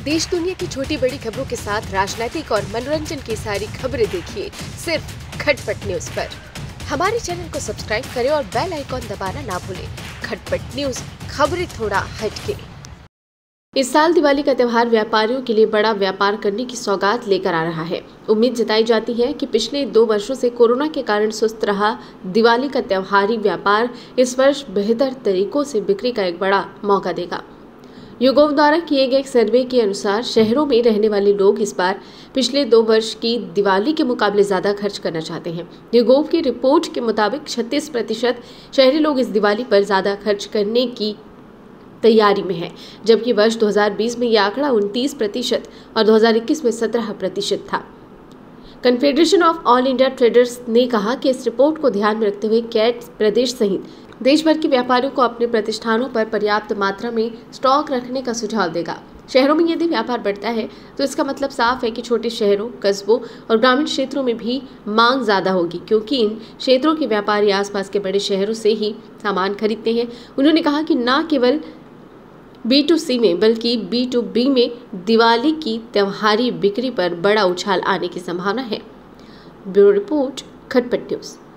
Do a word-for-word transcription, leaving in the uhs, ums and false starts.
देश दुनिया की छोटी बड़ी खबरों के साथ राजनीतिक और मनोरंजन की सारी खबरें देखिए सिर्फ खटपट न्यूज पर। हमारे चैनल को सब्सक्राइब करें और बेल आइकॉन दबाना ना भूलें। खटपट न्यूज, खबरें थोड़ा हटके। इस साल दिवाली का त्यौहार व्यापारियों के लिए बड़ा व्यापार करने की सौगात लेकर आ रहा है। उम्मीद जताई जाती है कि पिछले दो वर्षों से कोरोना के कारण सुस्त रहा दिवाली का त्योहारी व्यापार इस वर्ष बेहतर तरीकों से बिक्री का एक बड़ा मौका देगा। युगोव द्वारा किए गए एक सर्वे के अनुसार शहरों में रहने वाले लोग इस बार पिछले दो वर्ष की दिवाली के मुकाबले ज्यादा खर्च करना चाहते हैं। युगोव की रिपोर्ट के मुताबिक छत्तीस प्रतिशत शहरी लोग इस दिवाली पर ज्यादा खर्च करने की तैयारी में है, जबकि वर्ष दो हज़ार बीस में यह आंकड़ा उनतीस प्रतिशत और दो हज़ार इक्कीस में सत्रह प्रतिशत था। Confederation of all India traders ने कहा कि इस रिपोर्ट को ध्यान में रखते हुए कैट प्रदेश सहित देश भर के व्यापारियों को अपने प्रतिष्ठानों पर पर्याप्त मात्रा में स्टॉक रखने का सुझाव देगा। शहरों में यदि व्यापार बढ़ता है तो इसका मतलब साफ है कि छोटे शहरों, कस्बों और ग्रामीण क्षेत्रों में भी मांग ज्यादा होगी, क्योंकि इन क्षेत्रों के व्यापारी आसपास के बड़े शहरों से ही सामान खरीदते हैं। उन्होंने कहा कि न केवल बी टू सी में बल्कि बी टू बी में दिवाली की त्योहारी बिक्री पर बड़ा उछाल आने की संभावना है। Bureau report, Khatpat news.